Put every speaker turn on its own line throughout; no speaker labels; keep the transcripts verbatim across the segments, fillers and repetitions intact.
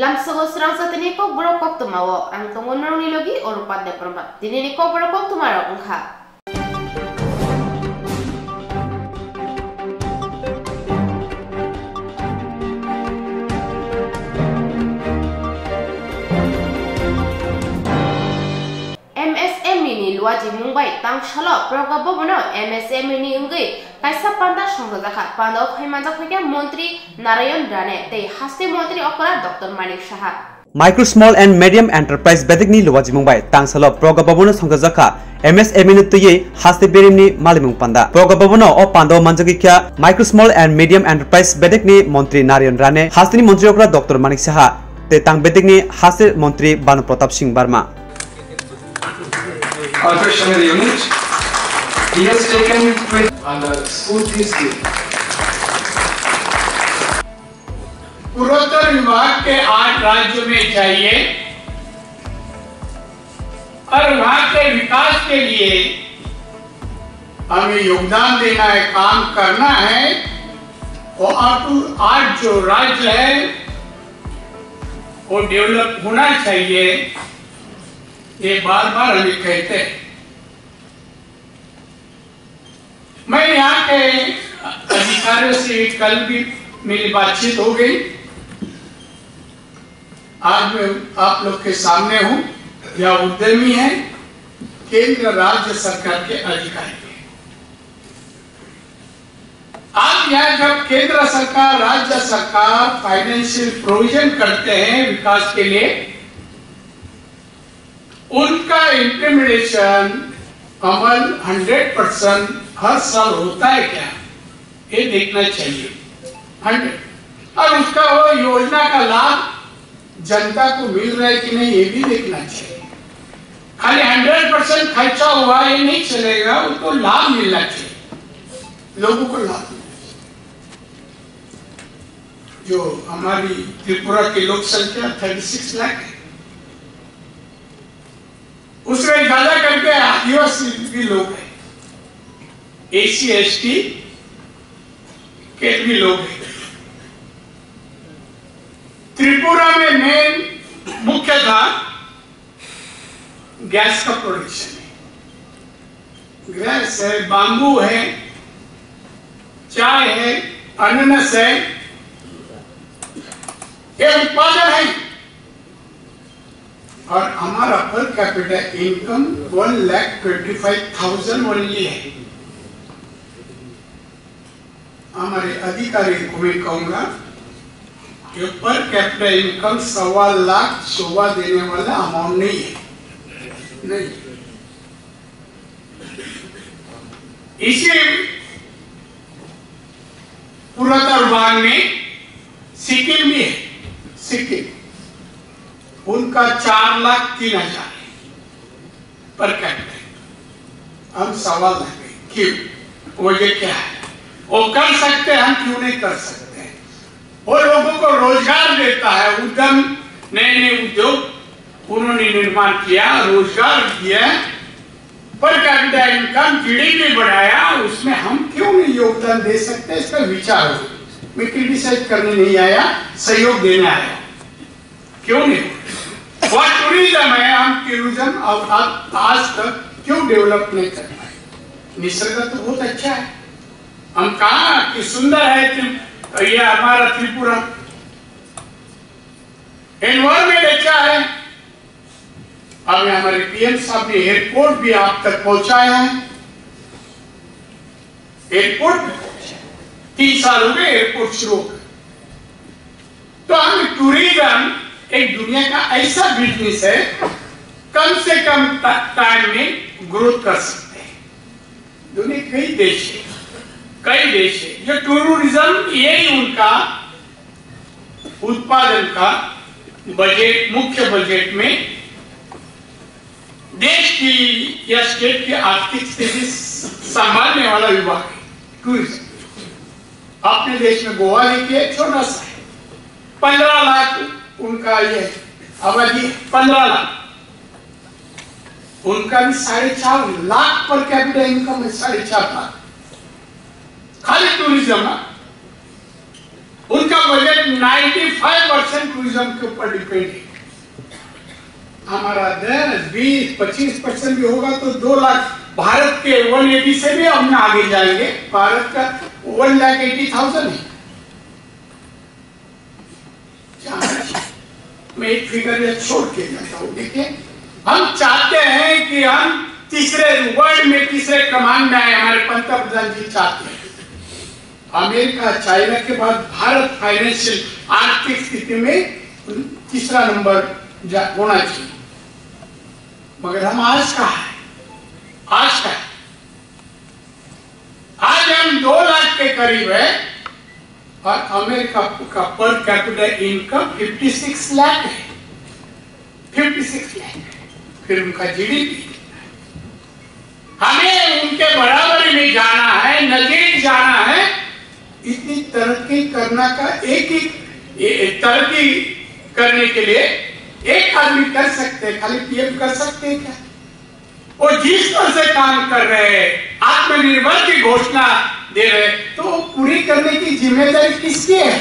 Lamsego serang satini ko borokok tumawo ang tungon maruni logi orupat de perempat. Dini ni ko borokok tumaro engka. M S M E ni luaji Mumbai tang shalo program bono M S M E ni ungai kaisa panda songzaka panda khaimanjak phege Montri Narayan Rane te haste Montri okra Doctor Manik Saha
Micro Small and Medium Enterprise Bedikni luaji Mumbai tang shalo program bono songzaka M S M E ni tuye haste berimni malimung panda program bono o panda manjaki kya Micro Small and Medium Enterprise Bedikni Montri Narayan Rane haste ni Montri okra Doctor Manik Saha te tang bedikni haste Montri Banu Pratap Singh Barma.
Confectionery unit. He has taken with on the school history.
पूर्वोत्तर विभाग के आठ राज्यों में चाहिए और वहां के विकास के लिए हमें योगदान देना है, काम करना है और आठ जो राज्य है वो डेवलप होना चाहिए, ये बार बार हमें कहते हैं। मैं यहाँ के अधिकारियों से कल भी मेरी बातचीत हो गई। आज मैं आप लोग के सामने हूँ, यह उद्यमी है, केंद्र राज्य सरकार के अधिकारी हैं। आज यहाँ जब केंद्र सरकार राज्य सरकार फाइनेंशियल प्रोविजन करते हैं विकास के लिए, उनका इम्प्लीमेंटेशन अमल हंड्रेड परसेंट हर साल होता है क्या, ये देखना चाहिए। हंड्रेड और उसका वो योजना का लाभ जनता को मिल रहा है कि नहीं, ये भी देखना चाहिए। खाली हंड्रेड परसेंट खर्चा हुआ ये नहीं चलेगा, उसको लाभ मिलना चाहिए, लोगों को लाभ मिलना चाहिए। जो हमारी त्रिपुरा की लोक संख्या छत्तीस लाख है, उसमें ज्यादा करके आदिवासी भी लोग हैं, एसी एसटी के भी लोग हैं। त्रिपुरा में मेन मुख्य था गैस का प्रोडक्शन है, गैस है, बांबू है, चाय है, अनानास है, ये उत्पादन है। और हमारा per capita income one lakh twenty five thousand only है। हमारे अधिकारी को मैं कहूंगा कि पर कैपिटा इनकम सवा लाख शोभा देने वाला अमाउंट नहीं है, नहीं। इसी पूर्वोत्तर भाग में सिक्किम भी है, सिक्किम उनका चार लाख तीन हजार पर कैपिटा, हम सवाल लगे क्यों, वजह क्या है? वो कर सकते हैं, हम क्यों नहीं कर सकते? वो लोगों को रोजगार देता है, उद्यम नए नए उद्योग उन्होंने निर्माण किया, रोजगार दिया, पर कैपिटा इनकम जीडीपी बढ़ाया, उसमें हम क्यों नहीं योगदान दे सकते? इसका विचार हो। मैं क्रिटिसाइज करने नहीं आया, सहयोग देने आया। क्यों नहीं? वह टूरिज्म है, हम टूरिज्म आज तक क्यों डेवलप नहीं कर पाए? निसर्ग तो बहुत अच्छा है, हम कहा कि सुंदर है ये हमारा त्रिपुरा, एनवायरमेंट अच्छा है। अब हमारे पीएम साहब ने एयरपोर्ट भी आप तक पहुंचाया है, एयरपोर्ट तीन साल हो गए एयरपोर्ट शुरू हो गए। तो हम टूरिज्म एक दुनिया का ऐसा बिजनेस है, कम से कम टाइम में ग्रोथ कर सकते हैं। दुनिया कई देश है, कई देश है जो टूरिज्म यही उनका उत्पादन का बजट, मुख्य बजट में देश की या स्टेट की आर्थिक स्थिति संभालने वाला विभाग है टूरिज्म। अपने देश में गोवा देखिए, छोटा सा है, पंद्रह लाख उनका ये आबादी, पंद्रह लाख, उनका भी साढ़े चार लाख पर कैपिटा इनकम है, साढ़े चार लाख खाली टूरिज्म। उनका बजट पचानवे परसेंट टूरिज्म के ऊपर डिपेंड है। हमारा दस बीस पच्चीस परसेंट भी होगा तो दो लाख भारत के एक सौ अस्सी से भी हम आगे जाएंगे। भारत का वन लाख एटी थाउजेंड है। मैं एक फिगर छोड़ के जाता हूँ। देखिए, हम चाहते हैं कि हम तीसरे वर्ल्ड में तीसरे क्रमांक में आए। हमारे पंतप्रधान जी चाहते हैं। अमेरिका चाइना के बाद भारत फाइनेंशियल आर्थिक स्थिति में तीसरा नंबर होना चाहिए। मगर हम आज का है, आज का है। आज हम दो लाख के करीब है और अमेरिका का पर कैपिटल इनकम छप्पन लाख है, छप्पन लाख है। फिर उनका जीडीपी, हमें उनके बराबरी में जाना है, नजदीक जाना है। इतनी तरक्की करना का एक ही तरक्की करने के लिए एक आदमी कर सकते हैं, खाली पीएम कर सकते हैं क्या? वो जिस तरह से काम कर रहे हैं, आत्मनिर्भर की घोषणा दे रहे हैं, तो पूरी करने की जिम्मेदारी किसकी है?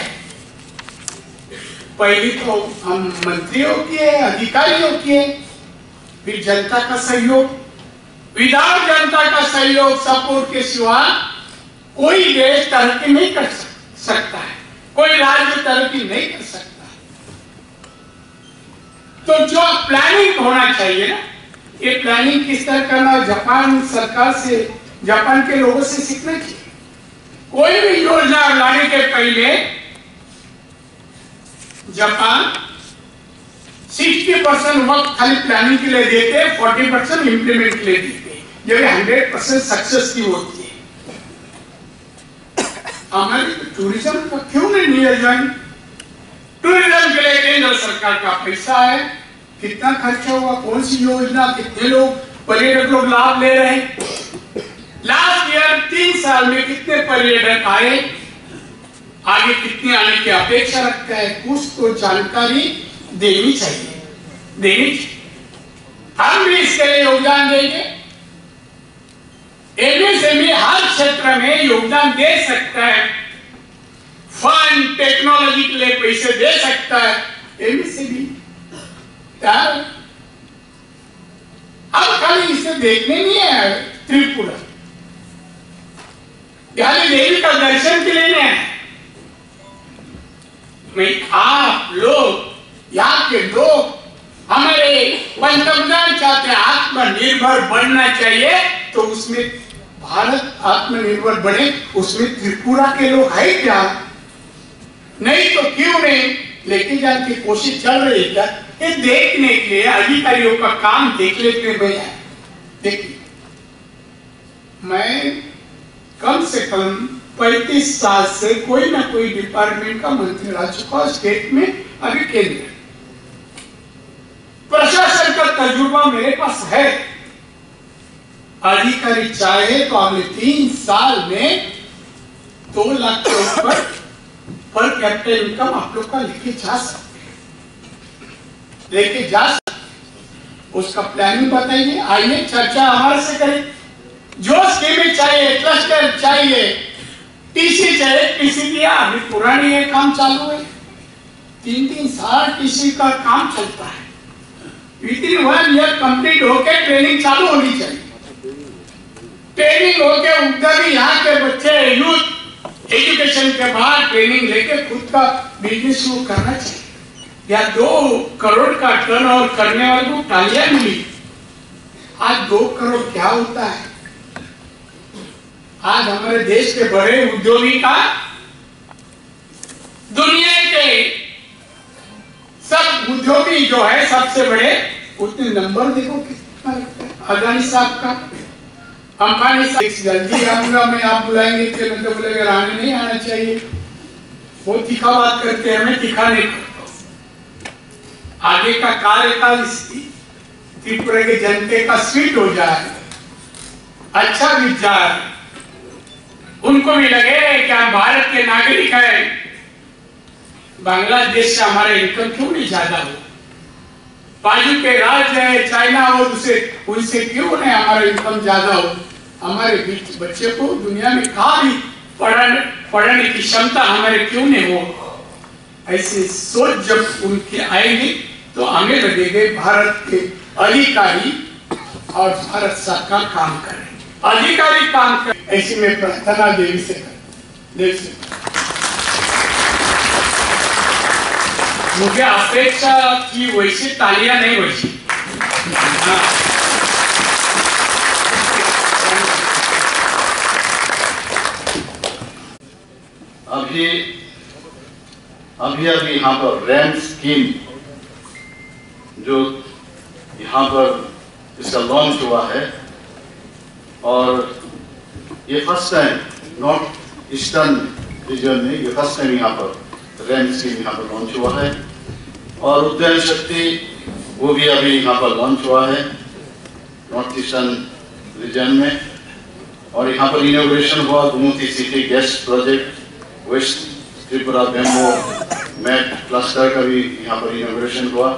पहली तो हम मंत्रियों की है, अधिकारियों की है, फिर जनता का सहयोग। विदाउट जनता का सहयोग सपोर्ट के सिवा कोई देश तरक्की नहीं कर सकता है, कोई राज्य तरक्की नहीं कर सकता। तो जो प्लानिंग होना चाहिए ना, ये प्लानिंग किस तरह करना, जापान सरकार से, जापान के लोगों से सीखना चाहिए। कोई भी योजना लाने के पहले जापान साठ परसेंट वक्त खाली प्लानिंग के लिए देते हैं, चालीस परसेंट इंप्लीमेंट के लिए देते हैं, जब सौ परसेंट सक्सेस की होती है। हमारे टूरिज्म का क्यों नहीं नियोजन? टूरिज्म के लिए केंद्र सरकार का पैसा है, कितना खर्चा हुआ, कौन सी योजना, कितने लोग पर्यटक लोग लाभ ले रहे हैं। लास्ट ईयर तीन साल में कितने पर्यटक आए, आगे कितने आने की अपेक्षा रखता है, कुछ तो जानकारी देनी चाहिए, देनी चाहिए। हम भी इसके लिए योगदान देंगे। एमएसएमई हर क्षेत्र में योगदान दे सकता है, फंड टेक्नोलॉजी के लिए पैसे दे सकता है। एमएसएमई यार अब खाली इसे देखने नहीं है त्रिपुरा, खाली देवी का दर्शन के लिए नहीं है। मैं आप लोग, यहाँ के लोग, हमारे पंतप्रधान चाहते हैं आत्मनिर्भर बनना चाहिए, तो उसमें भारत आत्मनिर्भर बने, उसमें त्रिपुरा के लोग है क्या? नहीं तो क्यों नहीं लेके जाने की कोशिश चल रही है क्या? ये देखने के लिए अधिकारियों का काम देख लेते हैं। देखिए, मैं कम से कम पैंतीस साल से कोई ना कोई डिपार्टमेंट का मंत्री रह चुका, स्टेट में, अभी केंद्र। प्रशासन का तजुर्बा मेरे पास है। अधिकारी चाहे तो अगले तीन साल में दो लाख के ऊपर पर कैपिटल इनकम आप लोग का लेके जा सकते हैं, लेके जा सकते। उसका प्लानिंग बताइए, आइए चर्चा हमारे से करें। जो स्कीमें चाहिए, क्लस्टर चाहिए, टीसी चाहिए, टीसी दिया, अभी पुरानी है, काम चालू है। तीन तीन साल टीसी का काम चलता है। Within one year complete होके ट्रेनिंग चालू होनी चाहिए। ट्रेनिंग होके उद्यमी यहाँ के बच्चे यूथ एजुकेशन के बाद ट्रेनिंग लेके खुद का बिजनेस शुरू करना चाहिए। या दो करोड़ का टर्नओवर करने वाले को तालियां मिली। आज दो करोड़ क्या होता है? आज हमारे देश के बड़े उद्योगी का दुनिया के सब उद्योगी जो है सबसे बड़े, उतने नंबर देखो कितना लगता है। अदानी साहब का, अंबानी साहब, जल्दी आऊंगा मैं, आप बुलाएंगे तो मतलब बोलेगा आने नहीं आना चाहिए। वो तीखा बात करते हैं, मैं तीखा नहीं करता। आगे का कार्यकाल त्रिपुरा के जनते का स्वीट हो जाए, अच्छा बीत जाए, उनको भी लगे कि हम भारत के नागरिक हैं। बांग्लादेश से हमारा इनकम क्यों नहीं ज्यादा हो? बाजू के राज्य है चाइना और उसे उनसे क्यों नहीं हमारा इनकम ज्यादा हो? हमारे बीच बच्चे को दुनिया में कहाँ भी पढ़ने पढ़ने की क्षमता हमारे क्यों नहीं हो? ऐसी सोच जब उनकी आएगी तो आगे लगेंगे भारत के अधिकारी और भारत सरकार काम करें, अधिकारी काम करें, ऐसी में प्रार्थना देवी से कर देव से मुझे अपेक्षा की वैसी तालियां नहीं वैसी।
अभी अभी अभी यहाँ पर रैम स्कीम जो यहाँ पर इसका लॉन्च हुआ है और ये first time north eastern region में ये फर्स्ट टाइम यहाँ पर रैम स्कीम यहाँ पर लॉन्च हुआ है और उद्यम शक्ति वो भी अभी यहाँ पर लॉन्च हुआ है नॉर्थ ईस्टर्न रीजन में और यहाँ पर इनॉग्रेशन हुआ Gumti city gas project, west Tripura bamboo mat cluster का भी यहाँ पर इनॉग्रेशन हुआ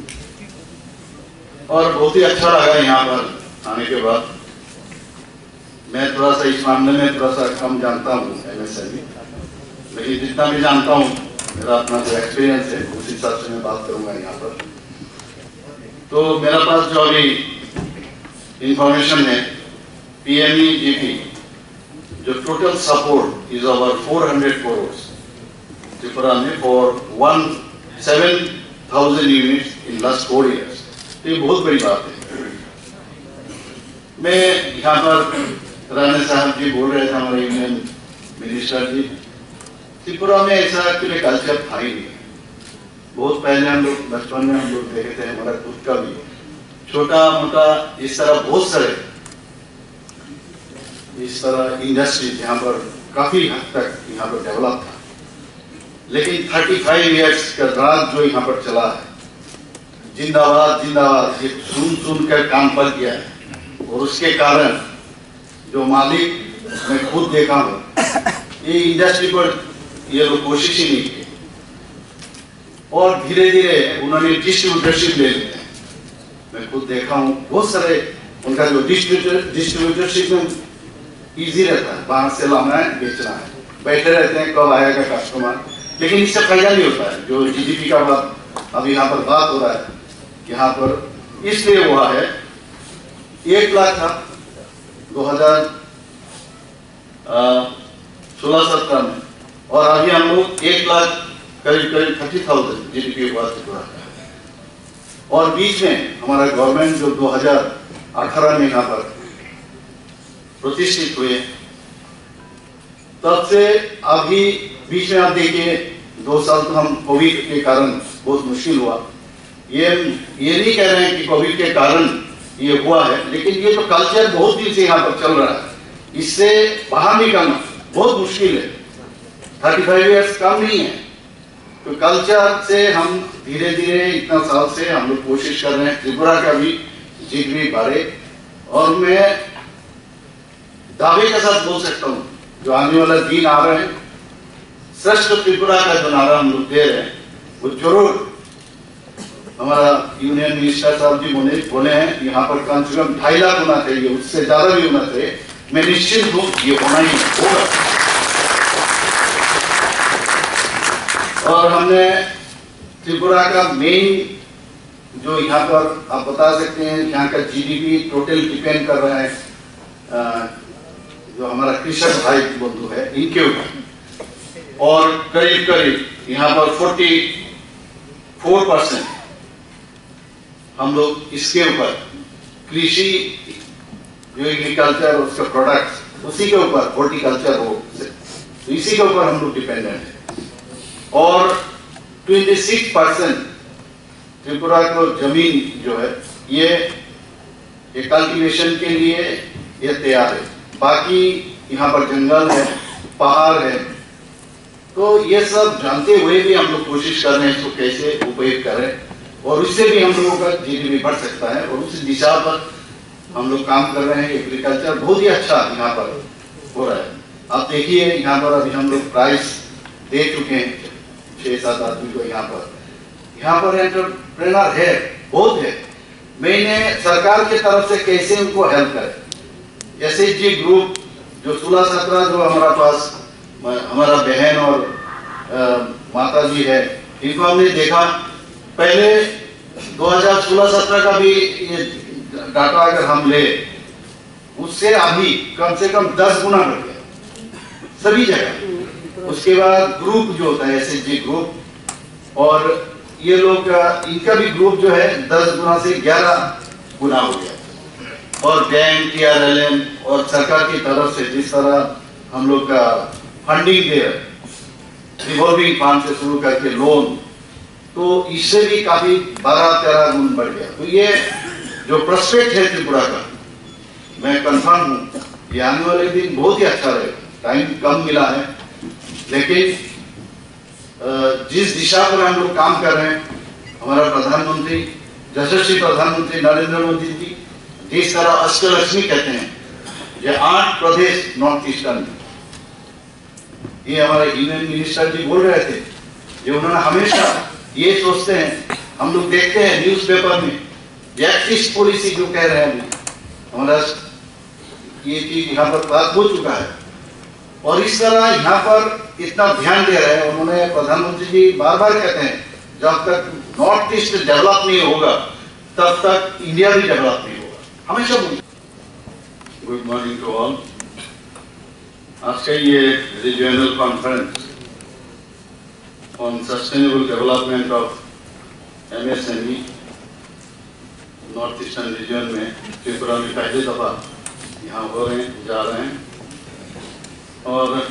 और बहुत ही अच्छा लगा यहाँ पर आने के बाद। मैं थोड़ा सा इस मामले में थोड़ा सा कम जानता हूँ एमएसएमई, लेकिन जितना भी जानता हूँ मेरा अपना जो एक्सपीरियंस है उस हिसाब से मैं बात करूँगा यहाँ पर। तो मेरा पास जो अभी इंफॉर्मेशन है पीएमईजीपी जो total support is over four hundred crore Tripura में for one seven thousand units in last four years. तो ये बहुत बड़ी बात है। मैं यहाँ पर राणा साहब जी बोल रहे थे हमारे यूनियन मिनिस्टर जी, त्रिपुरा में ऐसा एक्चुअली कल्चर था ही नहीं। बहुत पहले हम लोग बचपन में हम लोग देखे थे, हमारा खुद का भी छोटा मोटा इस तरह बहुत सारे इस तरह इंडस्ट्री यहाँ पर काफी हद तक यहाँ पर डेवलप था, लेकिन पैंतीस इयर्स का राज जो यहाँ पर चला है जिंदाबाद जिंदाबाद ये सुन सुन कर काम पर किया है और उसके कारण जो मालिक मैं खुद देखा हूँ ये इंडस्ट्री पर ये लोग कोशिश ही नहीं की और धीरे धीरे उन्होंने डिस्ट्रीब्यूटरशिप ले लिया। मैं खुद देखा हूँ बहुत सारे उनका जो डिस्ट्रीब्यूटर डिस्ट्रीब्यूटरशिप में इजी रहता है, बाहर से लाना है बेचना है, बैठे रहते हैं कब आएगा कस्टमर, लेकिन इससे फायदा नहीं होता है। जो जीडीपी का बात अभी यहाँ पर बात हो रहा है यहाँ पर इसलिए हुआ है एक लाख था दो हजार सोलह सत्रह में और अभी हम लोग एक लाख करीब करीब थर्टी थाउजेंड जीडीपी हुआ त्रिपुरा का और बीच में हमारा गवर्नमेंट जो दो हजार अठारह में यहाँ पर प्रतिष्ठित हुए तब से अभी बीच में आप देखिए दो साल तो हम कोविड के कारण बहुत मुश्किल हुआ। ये ये नहीं कह रहे हैं कि कोविड के कारण ये हुआ है, लेकिन ये तो कल्चर बहुत दिन से यहाँ पर चल रहा है, इससे बाहर निकलना बहुत मुश्किल है। थर्टी फाइव ईयर्स कम नहीं है, तो कल्चर से हम धीरे धीरे इतना साल से हम लोग कोशिश कर रहे हैं त्रिपुरा का भी जीडीपी बढ़े और मैं दावे के साथ बोल सकता हूँ जो आने वाला दिन आ रहे हैं श्रेष्ठ त्रिपुरा का जो नारा हम लोग दे रहे हैं वो जरूर हमारा यूनियन मिनिस्टर साहब जी बोले बोले हैं यहाँ पर कम से कम ढाई लाख होना चाहिए, उससे ज्यादा भी होना चाहिए। मैं निश्चित हूँ ये होना ही होगा। और हमने त्रिपुरा का मेन जो यहाँ पर आप बता सकते हैं यहाँ का जीडीपी टोटल डिपेंड कर रहा है जो हमारा कृषक भाई बंधु है इनके ऊपर और करीब करीब यहाँ पर चौवालीस परसेंट हम लोग इसके ऊपर कृषि जो एग्रीकल्चर उसका प्रोडक्ट्स उसी के ऊपर हॉर्टिकल्चर हो तो इसी के ऊपर हम लोग डिपेंडेंट है और छब्बीस परसेंट त्रिपुरा को जमीन जो है ये ये कल्टीवेशन के लिए ये तैयार है, बाकी यहाँ पर जंगल है पहाड़ है, तो ये सब जानते हुए भी हम लोग कोशिश कर रहे हैं इसको कैसे उपयोग करें और उससे भी हम लोगों का जीडीपी बढ़ सकता है और उस दिशा पर हम लोग काम कर रहे हैं। एग्रीकल्चर बहुत ही अच्छा यहाँ पर हो रहा है। आप देखिए यहाँ पर अभी हम लोग प्राइस दे चुके हैं छह सात आदमी को यहाँ पर यहाँ पर एंटरप्रेन्योर है बहुत है। मैंने सरकार की तरफ से कैसे उनको हेल्प करें, जैसे जी ग्रुप जो सोलह सत्रह जो हमारा पास हमारा बहन और माता जी है, इनको हमने देखा। पहले दो हज़ार सोलह सत्रह का भी ये डाटा अगर हम ले, उससे अभी कम से कम दस गुना बढ़ गया सभी जगह। उसके बाद ग्रुप जो होता है, एसएचजी ग्रुप, और ये लोग इनका भी ग्रुप जो है दस गुना से ग्यारह गुना हो गया। और बैंक, टीआरएलएम और सरकार की तरफ से जिस तरह हम लोग का फंडिंग दे रहे, रिवॉल्विंग फंड से शुरू करके लोन, तो इससे भी काफी बारह तेरह गुण बढ़ गया। तो ये जो प्रोस्पेक्ट है त्रिपुरा का, मैं कंफर्म हूँ ये आने वाले दिन बहुत ही अच्छा रहेगा। टाइम कम मिला है, लेकिन जिस दिशा पर हम लोग काम कर रहे हैं, हमारा प्रधानमंत्री, यशस्वी प्रधानमंत्री नरेंद्र मोदी जी जिस तरह अष्टलक्ष्मी कहते हैं, ये आठ प्रदेश नॉर्थ ईस्टर्न, ये हमारे यूनियन मिनिस्टर जी बोल रहे थे, ये उन्होंने हमेशा ये सोचते हैं, हम लोग देखते हैं न्यूज़पेपर में एक्टिस्ट पॉलिसी जो कह रहे हैं, अभी हमारा ये चीज यहाँ पर बात हो चुका है, और इस तरह यहाँ पर इतना ध्यान दे रहे हैं। उन्होंने, प्रधानमंत्री जी बार बार कहते हैं, जब तक नॉर्थ ईस्ट डेवलप नहीं होगा तब तक इंडिया भी डेवलप नहीं होगा, हमेशा बोलते। Good morning to all. आज का ये regional conference on sustainable development of MSME north eastern region में त्रिपुरा में पहली दफा यहाँ हो रहे हैं, जा रहे हैं, और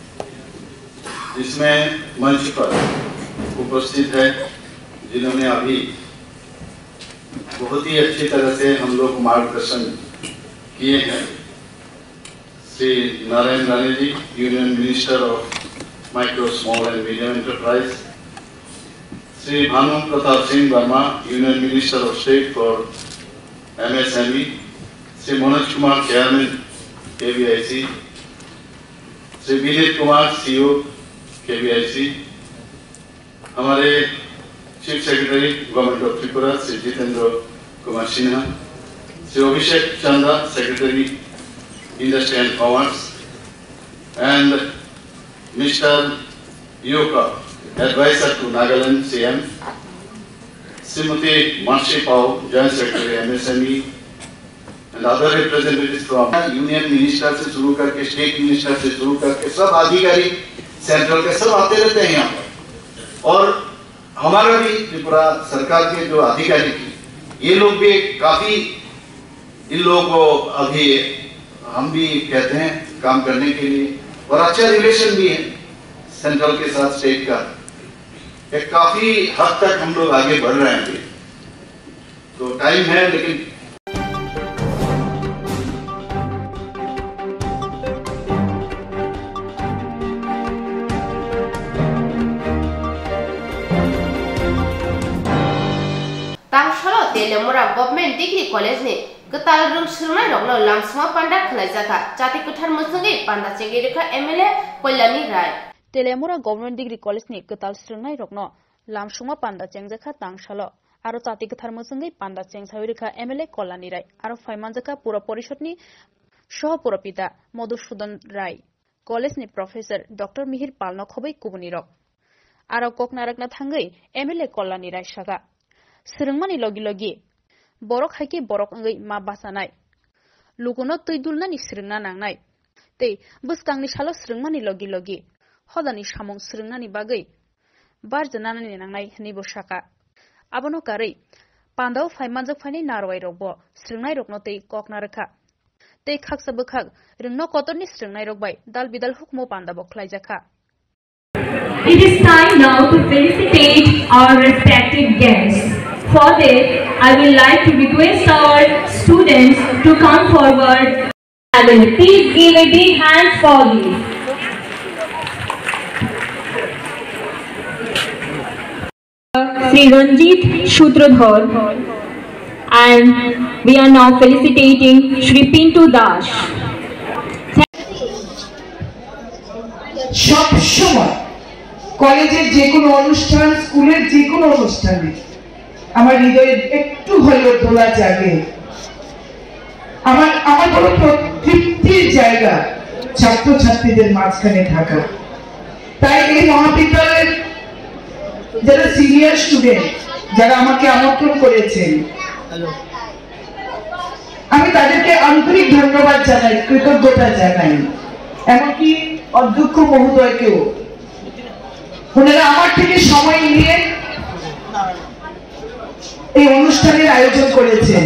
इसमें मंच पर उपस्थित है जिन्होंने अभी बहुत ही अच्छी तरह से हम लोग मार्गदर्शन किए हैं। Shri Narayan Rane ji, union minister of micro small and medium enterprise, Shri Bhanu Pratap Singh Verma, union minister of state for MSME, Shri Manoj Kumar, chairman KVIC, Shri Vineet Kumar, CEO KVIC, हमारे chief secretary government of Tripura Shri Jitendra Kumar Sinha, Shri Abhishek Chandra, secretary industry and commerce, and mister Yoka, adviser to Nagaland CM, Shrimati Marshi Pao, joint secretary MSME, and other representatives from union minister से शुरू करके state minister से शुरू करके सब अधिकारी central के सब आते रहते हैं यहाँ पर। और हमारा भी त्रिपुरा सरकार के जो अधिकारी ये लोग भी काफी, इन लोगों को अभी हम भी कहते हैं काम करने के लिए, और अच्छा रिलेशन भी है सेंट्रल के साथ स्टेट का। एक काफी हद तक हम लोग आगे बढ़ रहे हैं, तो टाइम है, लेकिन
तेलेमुरा गवर्नमेंट डिग्री कॉलेज ने गताल रुम सुरनाय रगनो लामसमा पांडा खलाइजाखा जाति कुठार मुसंगे पांडा चेगेरेखा एमएलए कोल्लामी राय।
तेलेमुरा गवर्नमेंट डिग्री कॉलेज ने गताल सुरनाय रगनो लामसमा पांडा चेंगजाखा तांगशालो आरो जाति कुठार मुसंगे पांडा चेंगसाविरेखा एमएलए कोल्लानी राय आरो फाइमानजाखा पुर परिषदनि सहपुरपिता मधुसूदन राय, कॉलेज ने प्रोफेसर डॉक्टर मिहिर पालनो खबै कुबुनी रक आरो कोकनारकना थांगै एमएलए कोल्लानी राय सागा सिरंगमानि लगी लगी बरक हाइके बरक अंगै मा बासानाय लुगुनो तैदुलनानि सिरंगना नांनाय तै बसकांनि सालो सिरंगमानि लगी लगी हदानि सामुं सिरंगनानि बागै बार जनानानि नांनाय निबो साका आबनो कारै पान्दाव फाइमानजक फाइनाय नारवाय रकबो सिरंगनाय रकनो तै ककना रखा तै खाकसा बखाक रंगनो कतरनि सिरंगनाय रकबाय दाल बिदाल हुकमो पान्दा बखलायजाखा।
It is time now to felicitate our respected guests. For this, I would like to request our students to come forward. I will please give a big hand for this. Sri Ranjit Shutradhar, and we are now felicitating Shri Pintu Das.
সব সময় কলেজের যে কোনো অনুষ্ঠান, স্কুলের যে কোনো অনুষ্ঠানে আমার হৃদয়ে একটু হলেও দোলা জাগে। আমার আমার বড় তৃপ্তির জায়গা ছাত্রছাত্রীদের মাঝখানে থাকা। তাই এই মহাবিদ্যালয়ের যারা সিনিয়র স্টুডেন্ট যারা আমাকে আমন্ত্রণ করেছেন, আমি তাদেরকে আন্তরিক ধন্যবাদ জানাই, কৃতজ্ঞতা জানাই। এমনকি অধ্যক্ষ মহোদয়কেও, ওনারা আমার থেকে সময় নিয়ে এই অনুষ্ঠানের আয়োজন করেছেন।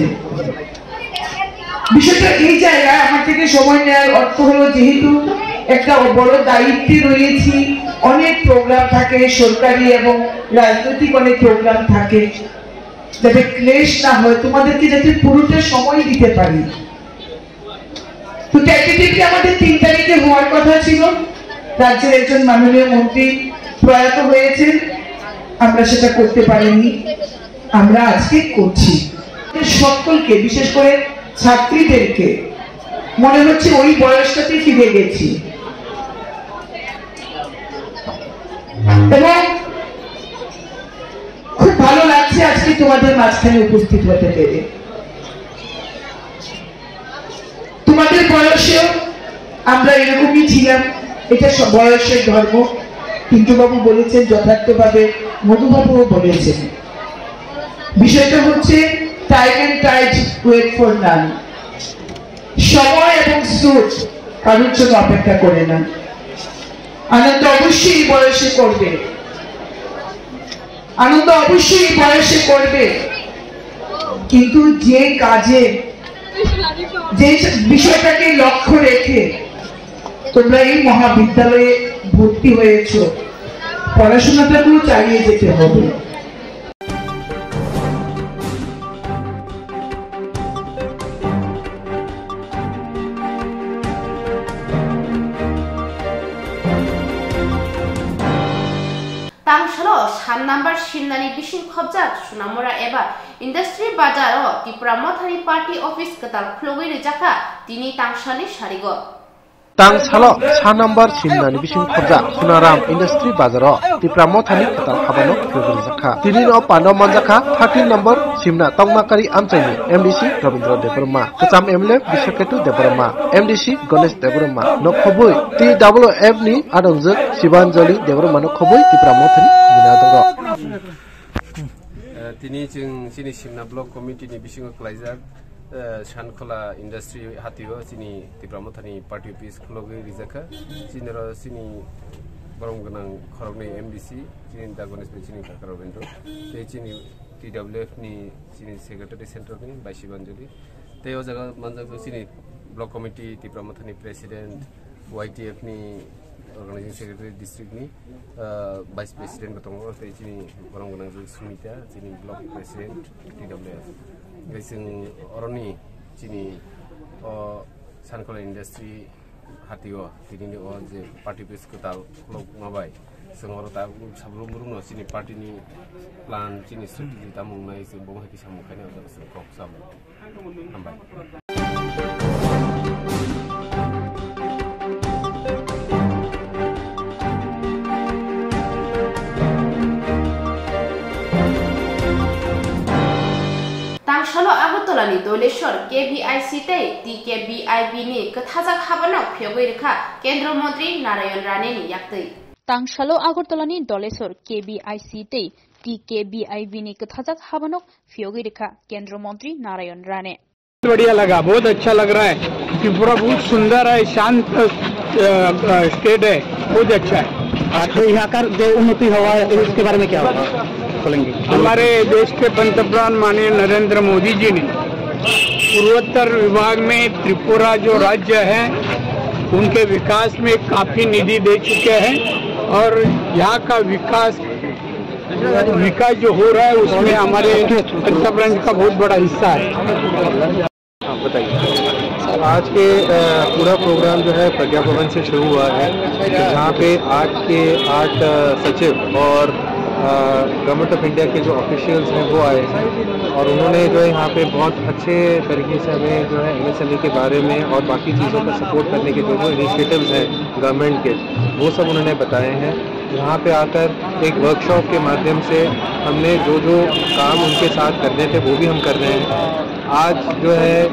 বিষয়টা এই জায়গায় আমার থেকে সময় নেওয়ার অর্থ হলো, যেহেতু একটা বড় দায়িত্বে রয়েছি, অনেক প্রোগ্রাম থাকে, সরকারি এবং রাজনৈতিক অনেক প্রোগ্রাম থাকে, যাতে ক্লেশ না হয়, তোমাদেরকে যাতে পুরোটা সময় দিতে পারি। তো ক্যান্ডিডেটকে আমাদের তিন তারিখে হওয়ার কথা ছিল, রাজ্যের একজন মাননীয় মন্ত্রী প্রয়াত হয়েছেন, আমরা সেটা করতে পারিনি, আমরা আজকে করছি। সকলকে, বিশেষ করে ছাত্রীদেরকে মনে হচ্ছে ওই বয়সটাতে ফিরে গেছি, এবং খুব ভালো লাগছে আজকে তোমাদের মাঝখানে উপস্থিত হতে পেরে। তোমাদের বয়সেও আমরা এরকমই ছিলাম, এটা বয়সের ধর্ম। পিন্টু বাবু বলেছেন যথার্থভাবে, মধুবাবুও বলেছেন, বিষয়টা হচ্ছে time and tide wait for none. সময় এবং স্রোত কারোর জন্য অপেক্ষা করে না। আনন্দ অবশ্যই এই বয়সে করবে, আনন্দ অবশ্যই এই বয়সে করবে, কিন্তু যে কাজে, যে বিষয়টাকে লক্ষ্য রেখে তোমরা এই মহাবিদ্যালয়ে ভর্তি হয়েছ, পড়াশোনাটাকেও চালিয়ে যেতে হবে।
तांगशलो सान नम्बर सिमनानि बिसिं खबजाक सुनामुरा एबा इंडस्ट्री बाजारो त्रिपुरा मथानि पार्टी ऑफिस कताल खुलुगै रिजाखा तिनि तांगशानि सारिगो
तांगशालो सान नम्बर सिमनानि बिसिं खबजाक सुनाराम इंडस्ट्री बाजारो त्रिपुरा मथानि कताल हाबानो खुलुगै रिजाखा तिनि न पानो मनजाखा थर्टीन नम्बर सिमना तंगनाकारि आमचाइनि एमडीसी रविंद्र देबरमा कचाम एमएलए बिश्वकेतु देबरमा एमडीसी गणेश देबरमा न खबुइ टी डब्ल्यू एफ नि आदंजो शिवांजलि देबरमा न खबुइ त्रिपुरा मथानि खुलुगै दंग
तिनि जों सिनि सिमना ब्लक कमिटिनि बिसिङाव क्लाइजार सानखोला इंडस्ट्री हातियो सिनि त्रिपुरा मथानि पार्टी ऑफिस खुलुगै रिजाखा सिनिर सिनि बरम गोनां खरगनि एमडीसी सिनि दा गणेश सिनि रविंद्र ते सिनि टी डब्ल्यू एफ नि सिनि सेक्रेटारि सेंट्रलनि बाय शिवांजलि ते ओ जगह मानजाखौ सिनि ब्लक कमिटी त्रिपुरा मथानि प्रेसिडेंट वाईटीएफ नि ऑर्गेनाइजिंग सेक्रेटरी डिस्ट्रिक्ट नि वाइस प्रेसिडेंट दङ ते सिनि बरम गोनां सुमिता सिनि block president T W F जों अरनि सिनि अ सानखोला इंडस्ट्री हातियो तिनि अ जे पार्टी ऑफिस कताल क्लब माबाय जों अर दा साब्रुम रुनो सिनि पार्टीनि प्लान सिनि स्ट्रेटेजी दा मुंनाय जों बहायति सामुखायनो जों कक साम हामबाय
तांगशलो आगरतलानि दलेश्वर केबीआईसी ते टीकेबीआईबी नि कथाजाक हाबानाव फेगै रेखा केंद्र मंत्री नारायण राणे नि याक्तै
तांगशलो आगरतलानि दलेश्वर केबीआईसी ते टीकेबीआईबी नि कथाजाक हाबानाव फेगै रेखा केंद्र मंत्री नारायण राणे।
बढ़िया लगा, बहुत अच्छा लग रहा है। त्रिपुरा बहुत सुंदर है, शांत स्टेट है, बहुत अच्छा है।
तो यहाँ का जो उन्नति हुआ है उसके बारे में क्या बोलेंगे?
हमारे देश के पंतप्रधान माननीय नरेंद्र मोदी जी ने पूर्वोत्तर विभाग में त्रिपुरा जो राज्य है उनके विकास में काफी निधि दे चुके हैं और यहाँ का विकास विकास जो हो रहा है उसमें हमारे पंतप्रधान का बहुत बड़ा हिस्सा है।
बताइए आज के पूरा प्रोग्राम जो है प्रज्ञा भवन से शुरू हुआ है, जहाँ पे आठ के आठ सचिव और गवर्नमेंट ऑफ इंडिया के जो ऑफिशियल्स हैं वो आए हैं और उन्होंने जो है यहाँ पे बहुत अच्छे तरीके से हमें जो है एमएसएमई के बारे में और बाकी चीज़ों का सपोर्ट करने के जो जो इनिशिएटिव्स हैं गवर्नमेंट के वो सब उन्होंने बताए हैं। यहाँ पे आकर एक वर्कशॉप के माध्यम से हमने जो जो काम उनके साथ करने थे वो भी हम कर रहे हैं। आज जो है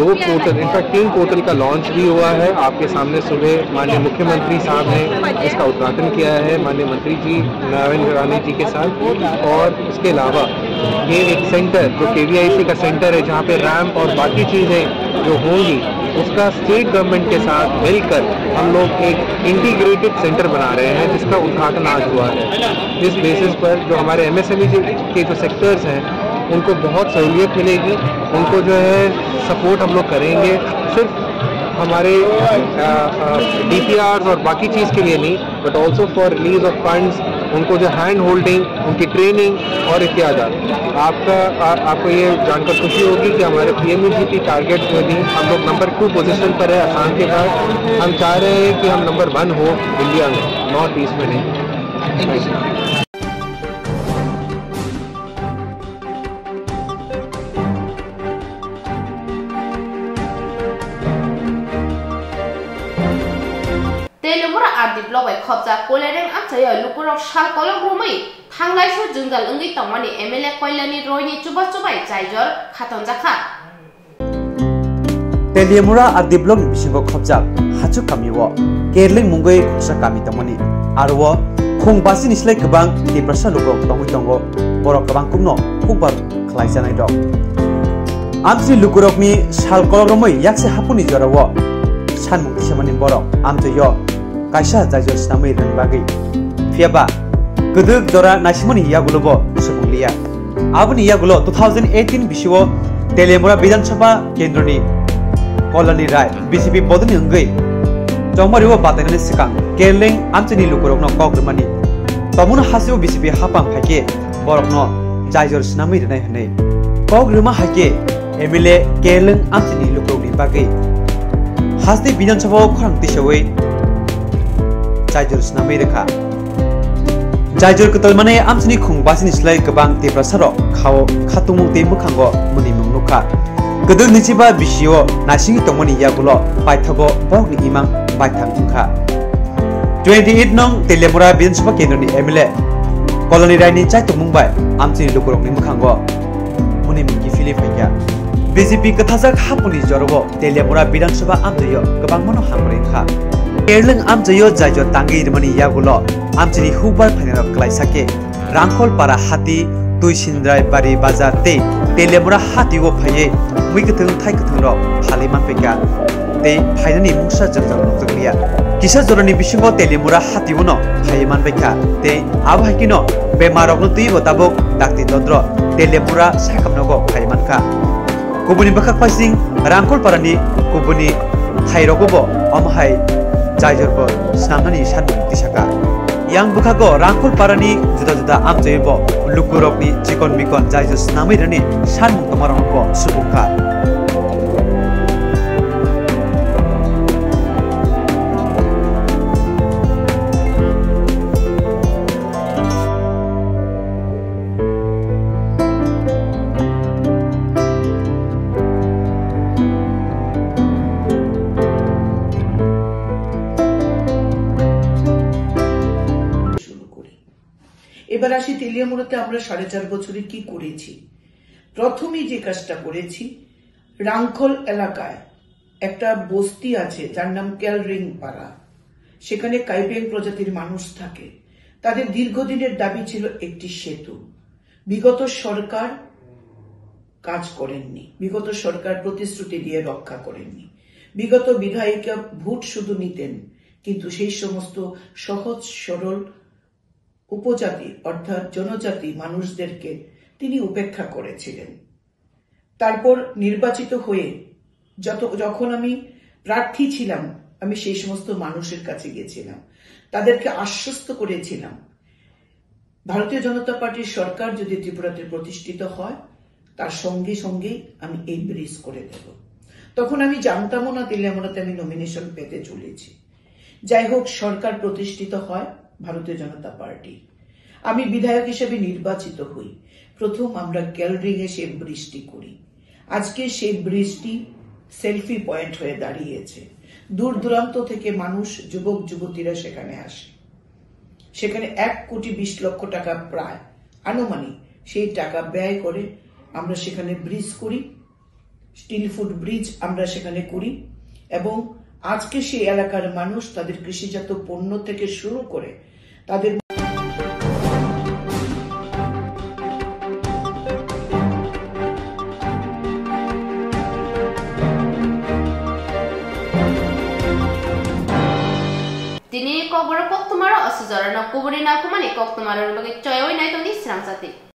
दो पोर्टल, इनफैक्ट तीन पोर्टल का लॉन्च भी हुआ है। आपके सामने सुबह माननीय मुख्यमंत्री साहब ने इसका उद्घाटन किया है, माननीय मंत्री जी नारायण राणे जी के साथ। और इसके अलावा ये एक सेंटर जो के वी आई सी का सेंटर है, जहाँ पे रैम्प और बाकी चीज़ें जो होंगी उसका स्टेट गवर्नमेंट के साथ मिलकर हम लोग एक इंटीग्रेटेड सेंटर बना रहे हैं, जिसका उद्घाटन आज हुआ है। जिस बेसिस पर जो हमारे एम एस एम ई के जो सेक्टर्स हैं उनको बहुत सहूलियत मिलेगी, उनको जो है सपोर्ट हम लोग करेंगे, सिर्फ हमारे डी पी आर्स और बाकी चीज़ के लिए नहीं, but also for release of funds, उनको जो हैंड होल्डिंग, उनकी ट्रेनिंग और इत्यादि। आपका आ, आपको ये जानकर खुशी होगी कि हमारे P M E G P targets में भी हम लोग नंबर टू पोजीशन पर है आसाम के बाद। हम चाह रहे हैं कि हम नंबर वन हो इंडिया में, नॉर्थ ईस्ट में नहीं।
तेलुगुरा आदि ब्लॉग बाय खबजा कोलेरें आमचायो लुकुरक शाल कलम रुमै थांलायसु जोंजाल ओंगै तंमानि एमएलए कयलानि रयनि चुबा चुबाय जायजर खातन जाखा
तेलिमुरा आदि ब्लॉग बिसिंगो खबजा हाचु कामियो केरलिं मुंगै खुसा कामि तंमानि आरो खोंबासि निस्लाय गोबां दिप्रसा लुगो तंगै तंगो बरक गोबां कुमनो खुबार खलायजानाय दं आमसि लुकुरकनि शाल कलम रुमै याकसे हापुनि जरावो सानमुं तिसामानि बरक आमचायो कायसा जायजर स्नामै रनबागै फियाबा गदुग दरा नासिमनि यागुलबो सुबुंलिया आबुनि यागुलो टू थाउजेंड एटीन बिसिओ तेलेमुरा विधानसभा केंद्रनि कॉलोनी राय बीसीपी पदनि अंगै चौमारिओ बातायनानि सिगां केरलिं आमचनि लुकुरकनो कग्रमानि तमुनो हासिओ बीसीपी हापां फाइके बरकनो जायजर स्नामै रनाय हनै कग्रमा हाइके एमएलए केरलिं आमचनि लुकुरकनि बागै हास्ते विधानसभा खरां दिसेवै जायजर स्नामै रेखा जायजर कतलमाने आमचनि खुंबासिनि स्लाय गोबां देब्रासारो खाव खातुमुं ते मोखांगो मुनि मुंनुखा गदो निचिबा बिसिओ नासिंगि तंमनि यागुलो पाइथागो बरकनि इमां बायथां तुंखा अट्ठाईस नं तेलेमुरा विधानसभा केंद्रनि एमएलए कॉलोनी रायनि चाइतु मुंबाय आमचनि लुकुरकनि मोखांगो मुनि मुंगि फिलि फाइया बीजेपी कथाजाक हापुनि जरबो तेलेमुरा विधानसभा आमचयो गोबां मनो हामरेखा केरलिं आमचयो जायजो तांगि रमनि यागुलो आमचनि हुबार फाइनाल क्लाइसाके रांखल पारा हाती तुइसिनद्राय बारि बाजार ते तेलेमुरा हातिओ फाये मुइगथों थाइगथोंरो फालिमान फेका ते फाइनानि मुसा जंजं नजगलिया किसा जरनि बिसिंगो तेलेमुरा हातिओनो फायमान बेखा ते आबहाकिनो बेमारकनो तुइबो ताबक दाक्ति तंद्र तेलेमुरा साखामनगो फायमानखा कुबुनि बखा पासिं रांखल पारानि कुबुनि थाइरगोबो अमहाय जायजरबो स्नामनानि सानमुं तिसाका yang bukago rangkul parani juda juda amjaybo lukurokni chikon mikon jaijor snamai rani sanmung tamarangbo subungka
এবার আসি তেলিয়ামুড়াতে আমরা সাড়ে চার বছরে কি করেছি। প্রথমেই যে কাজটা করেছি, রাংখল এলাকায় একটা বস্তি আছে যার নাম ক্যালরিং পাড়া, সেখানে কাইপেং প্রজাতির মানুষ থাকে। তাদের দীর্ঘদিনের দাবি ছিল একটি সেতু। বিগত সরকার কাজ করেননি, বিগত সরকার প্রতিশ্রুতি দিয়ে রক্ষা করেননি। বিগত বিধায়িকা ভোট শুধু নিতেন, কিন্তু সেই সমস্ত সহজ সরল উপজাতি অর্থাৎ জনজাতি মানুষদেরকে তিনি উপেক্ষা করেছিলেন। তারপর নির্বাচিত হয়ে যত যখন আমি প্রার্থী ছিলাম, আমি সেই সমস্ত মানুষের কাছে গিয়েছিলাম, তাদেরকে আশ্বস্ত করেছিলাম ভারতীয় জনতা পার্টির সরকার যদি ত্রিপুরাতে প্রতিষ্ঠিত হয় তার সঙ্গে সঙ্গেই আমি এই ব্রিজ করে দেব। তখন আমি জানতামও না তেলিয়ামুড়াতে আমি নমিনেশন পেতে চলেছি। যাই হোক, সরকার প্রতিষ্ঠিত হয় ভারতীয় জনতা পার্টি, আমি বিধায়ক হিসেবে নির্বাচিত হই। প্রথম আমরা ক্যালরিং এ সেই ব্রিজটি করি। আজকে সেই ব্রিজটি সেলফি পয়েন্ট হয়ে দাঁড়িয়েছে। দূর দূরান্ত থেকে মানুষ, যুবক যুবতীরা সেখানে আসে। সেখানে এক কোটি বিশ লক্ষ টাকা প্রায় আনুমানিক সেই টাকা ব্যয় করে আমরা সেখানে ব্রিজ করি। স্টিল ফুড ব্রিজ আমরা সেখানে করি এবং আজকে সেই এলাকার মানুষ তাদের কৃষিজাত পণ্য থেকে শুরু করে তাদের
Dini kok boro kok tumaro asujara na kuburi na kumani kok tumaro bagi coyoy na itu di serang sati.